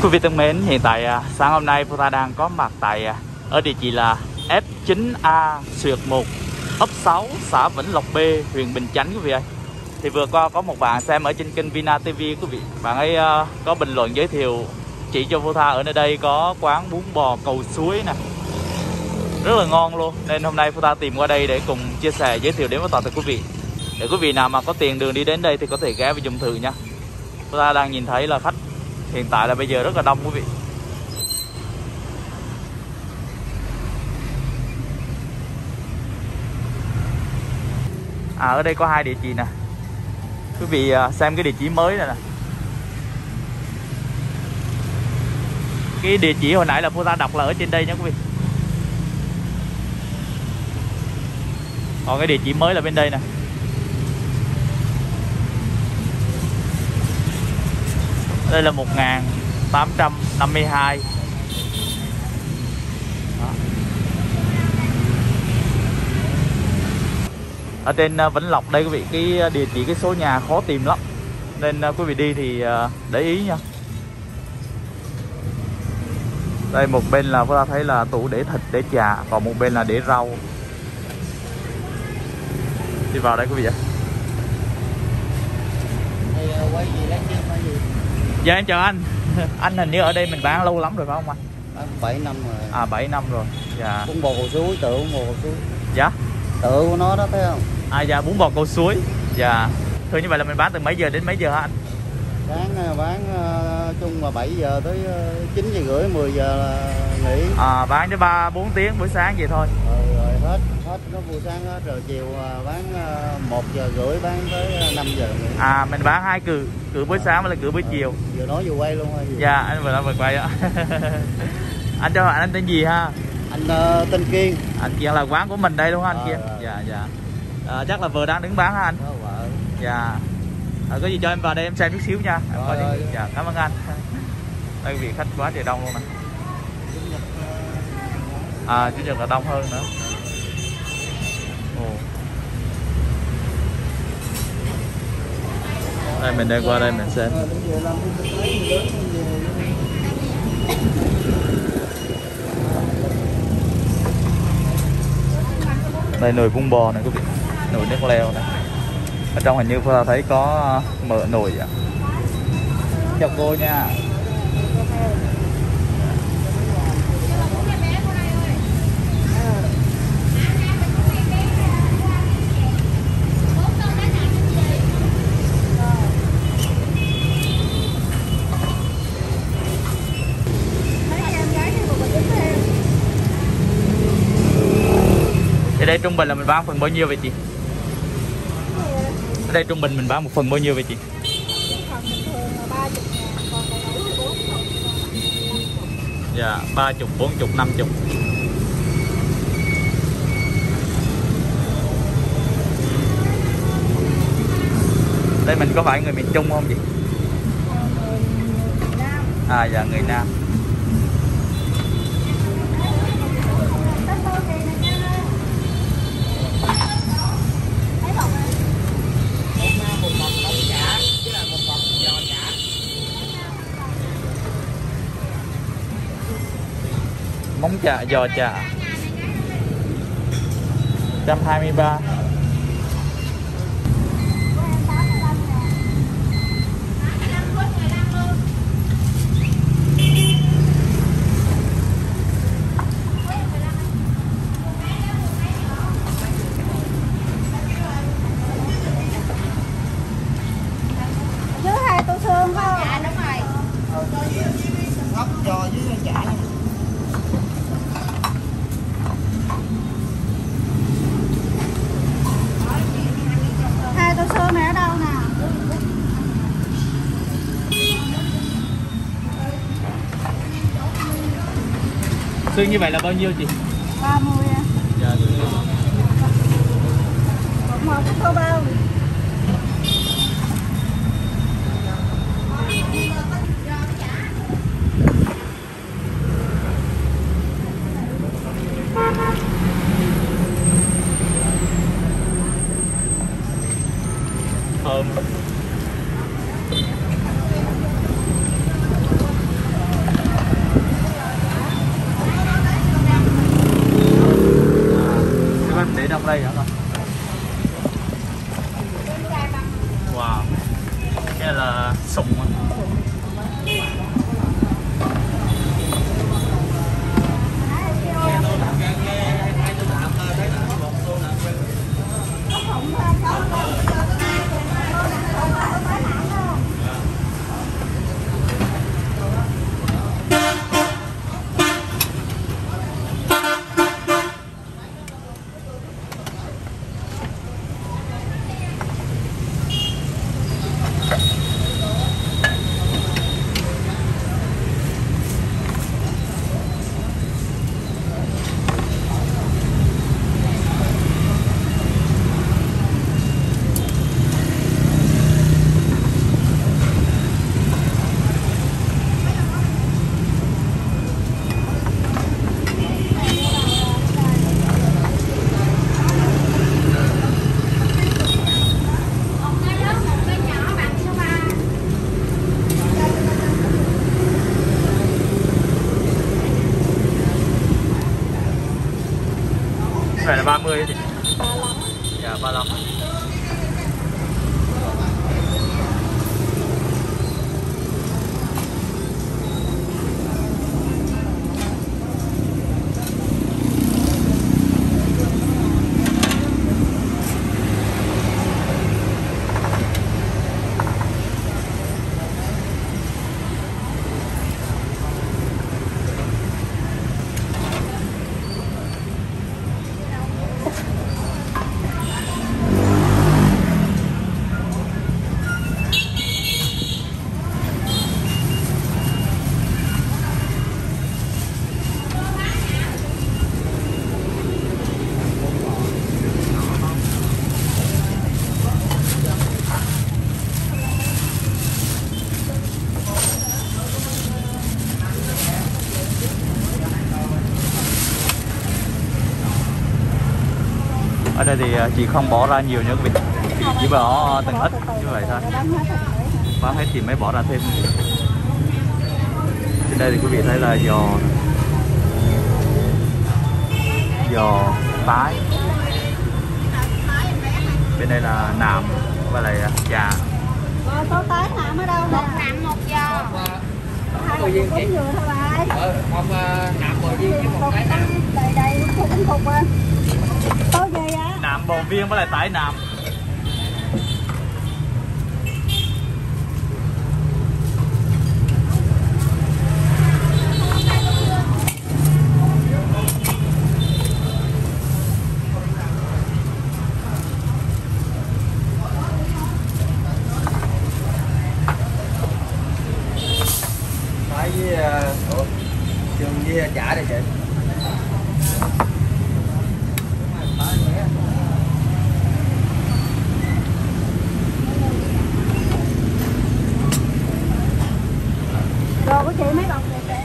Quý vị thân mến, hiện tại sáng hôm nay Phu Ta đang có mặt tại ở địa chỉ là F9A/1 ấp 6 xã Vĩnh Lộc B, huyện Bình Chánh quý vị ơi. Thì vừa qua có một bạn xem ở trên kênh Vina TV quý vị, bạn ấy có bình luận giới thiệu chỉ cho Phu Ta ở nơi đây có quán bún bò cầu suối nè, rất là ngon luôn. Nên hôm nay Phu Ta tìm qua đây để cùng chia sẻ giới thiệu đến với toàn thể quý vị, để quý vị nào mà có tiền đường đi đến đây thì có thể ghé và dùng thử nha. Phu Ta đang nhìn thấy là khách hiện tại là bây giờ rất là đông quý vị. Ở đây có hai địa chỉ nè. Quý vị xem cái địa chỉ mới này nè. Cái địa chỉ hồi nãy là Phu Ta đọc là ở trên đây nha quý vị. Còn cái địa chỉ mới là bên đây nè. Đây là 1852. Đó. Ở trên Vĩnh Lộc đây quý vị, cái địa chỉ, cái số nhà khó tìm lắm, nên quý vị đi thì để ý nha. Đây một bên là chúng ta thấy là tủ để thịt, để chả, còn một bên là để rau. Đi vào đây quý vị ạ. Quay gì lấy chứ, quay gì? Dạ em chào anh. Anh hình như ở đây mình bán lâu lắm rồi phải không anh? Bán 7 năm rồi. 7 năm rồi. Dạ. Bún bò cầu suối, tựa bún bò cầu suối. Dạ. Tựa của nó đó thấy không? Dạ, bún bò cầu suối. Dạ. Thường như vậy là mình bán từ mấy giờ đến mấy giờ hả anh? Bán chung là 7 giờ tới 9 giờ rưỡi, 10 giờ là nghỉ. Bán tới 3-4 tiếng buổi sáng vậy thôi. Rồi hết nó buổi sáng hết, rồi chiều bán 1 giờ rưỡi bán tới 5 giờ nghỉ. Mình bán hai cử buổi sáng với là cử buổi chiều. Vừa nói vừa quay luôn hay gì? Dạ, anh vừa nói vừa quay á. Anh cho hỏi anh tên gì ha? Anh tên Kiên. Anh Kiên là quán của mình đây đúng không anh Kiên? Dạ. Chắc là vừa đang đứng bán hả anh? Đó, vợ. Dạ. Có gì cho em vào đây em xem chút xíu nha. Em coi đi. Dạ, cảm ơn anh. Đây vị khách quá trời đông luôn nè. Chủ nhật là đông hơn nữa. Đây mình đang qua đây mình xem. Đây nồi bún bò này quý vị, nồi nước leo này. Ở trong hình như Phu thấy có mỡ nồi ạ. Chào cô nha. Ở đây trung bình là mình bán phần bao nhiêu vậy chị? Ở đây trung bình mình bán một phần bao nhiêu vậy chị? Phần bình thường là 30.000, còn còn 40. Dạ, 30, 40, 50. Đây mình có phải người miền Trung không chị? Người Nam. Dạ, người Nam. Móng chả, giò chả 123. Chứ 2 tô xương không? Dạ đúng rồi. Ốc giò với chả. Xương này ở đâu nè? Xương như vậy là bao nhiêu chị? 30 à. Dạ, một cái tô bao. thơm. này là sùng. Vậy là 30 thì 35. dạ 35. Ở đây thì chị không bỏ ra nhiều nữa quý vị, chị chỉ bỏ từng ít như vậy thôi, bán hết thì mới bỏ ra thêm. Trên đây thì quý vị thấy là giò tái, bên đây là nạm và lại chà. Rồi số tái nạm ở đâu nè? Một nạm một giò. Hai cục cúng dừa thôi bà. Không nạm bò viên với một cái nạm. Đầy cục lên. Có gì á? Nạm bò viên với lại tái nạm. Tái với trường với chả đây chị. Đồ của chị mấy bọc này chị?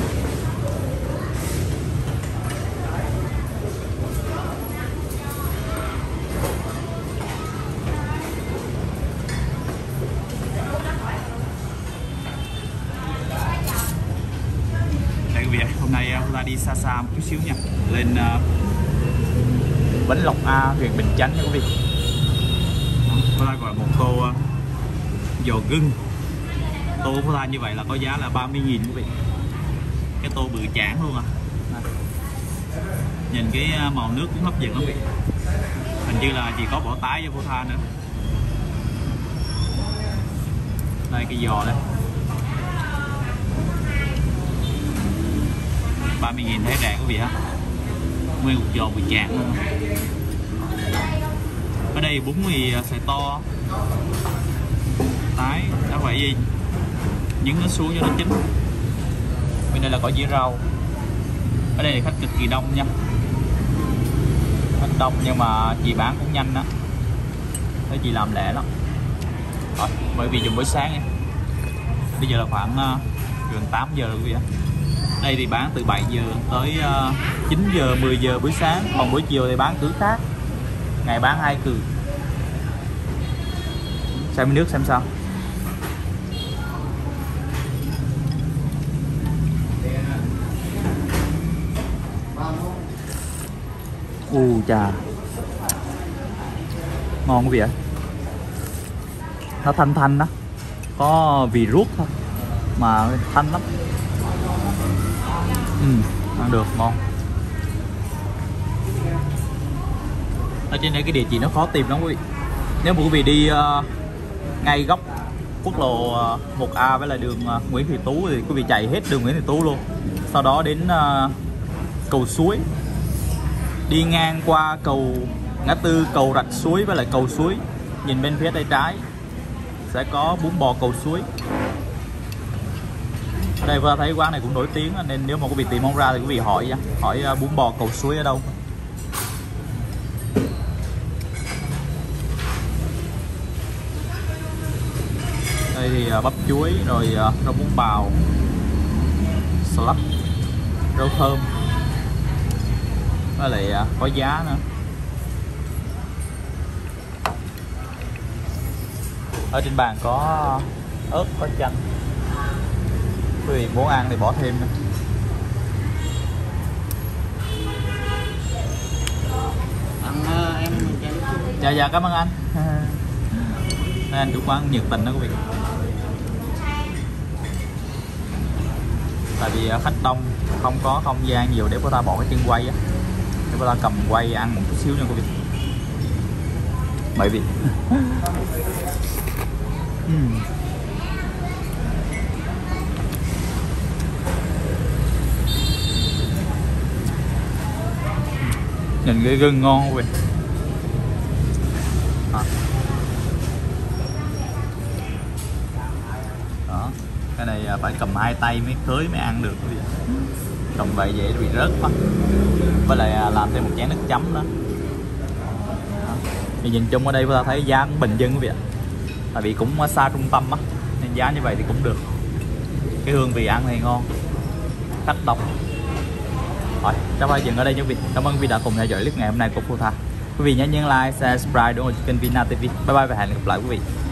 Đây quý vị, hôm nay chúng ta đi xa xa một chút xíu nha, lên Bến Lộc A, huyện Bình Chánh nha quý vị. Chúng ta gọi một tô giò gừng. Tô của ta như vậy là có giá là 30.000 quý vị. Cái tô bự chảng luôn à. Nhìn cái màu nước cũng hấp dẫn lắm quý vị. Hình như là chỉ có bỏ tái cho cô Tha nữa. Đây cái giò đây, 30.000 thấy rẻ quý vị ha. Nguyên một giò bự chảng luôn. Ở đây bún mì xài to, tái đã phải nhấn nó xuống cho nó chín. Bên đây là có dĩa rau. Ở đây thì khách cực kỳ đông nha, khách đông nhưng mà chị bán cũng nhanh đó, thấy chị làm lẹ lắm. Rồi mời quý vị dùng buổi sáng nha. Bây giờ là khoảng gần 8 giờ rồi quý vị á. Đây thì bán từ 7 giờ tới 9 giờ 10 giờ buổi sáng, còn buổi chiều thì bán cửa khác, ngày bán 2 cửa. Xem nước xem sao. Chà, ngon quý vị ạ. Nó thanh thanh đó, có vị ruốc thôi mà thanh lắm. Ăn được, ngon. Ở trên đây cái địa chỉ nó khó tìm lắm quý vị. Nếu mà quý vị đi ngay góc quốc lộ 1A với là đường Nguyễn Thị Tú thì quý vị chạy hết đường Nguyễn Thị Tú luôn. Sau đó đến cầu Suối, đi ngang qua cầu ngã tư cầu Rạch Suối với lại cầu Suối, nhìn bên phía tay trái sẽ có bún bò cầu Suối. Ở đây vừa thấy quán này cũng nổi tiếng nên nếu mà quý vị tìm không ra thì quý vị hỏi bún bò cầu Suối ở đâu. Đây thì bắp chuối, rồi rau muống bào, salad, rau thơm, với lại có giá nữa. Ở trên bàn có ớt, có chanh, quý vị muốn ăn thì bỏ thêm nữa. Em Dạ cảm ơn anh. Anh chủ quán nhiệt tình đó quý vị. Tại vì khách đông, không có không gian nhiều để cô ta bỏ cái chân quay á, để cô ta cầm quay ăn một chút xíu nha quý vị. Mời vị. Nhìn cái gừng ngon quý vị. Đó, cái này phải cầm hai tay mới cưới mới ăn được quý vị. Cầm vậy dễ bị rớt quá. Với lại làm thêm một chén nước chấm đó. Thì nhìn chung ở đây chúng ta thấy giá cũng bình dân quý vị ạ. Tại vì cũng xa trung tâm á nên giá như vậy thì cũng được. Cái hương vị ăn thì ngon, khách đông. Rồi, chắc phải dừng ở đây nha quý vị. Cảm ơn quý vị đã cùng theo dõi clip ngày hôm nay của Phù Tha. Quý vị nhớ nhấn like, share, subscribe để ủng hộ kênh Vina TV. Bye bye và hẹn gặp lại quý vị.